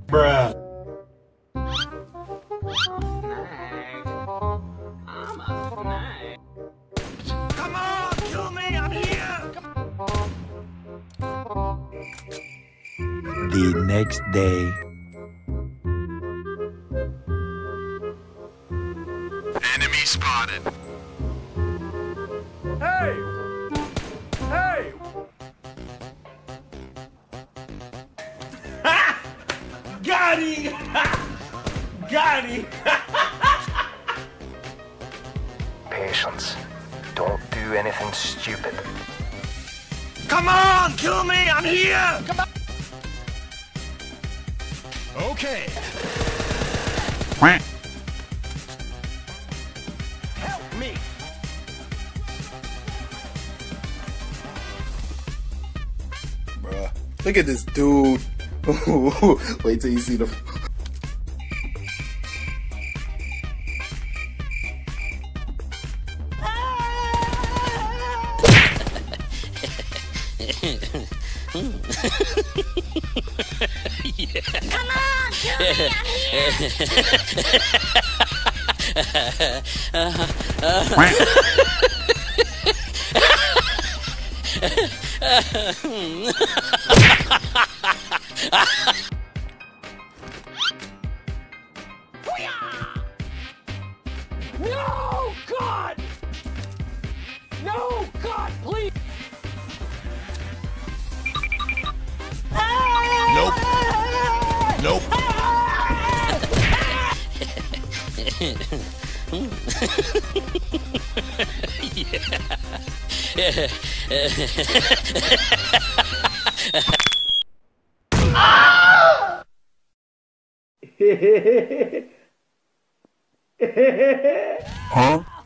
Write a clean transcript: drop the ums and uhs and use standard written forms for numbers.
Bruh. Come on, kill me, I'm here! The next day. Enemy spotted. Hey! Hey! Ha! Got him! Got him! Patience. Don't do anything stupid. Come on, kill me, I'm here! Come on. Okay. Help me! Bruh. Look at this dude. Wait till you see the... Yeah. Come on, kill me, I'm here! No, God! No, God, please! Nope. Nope. Huh?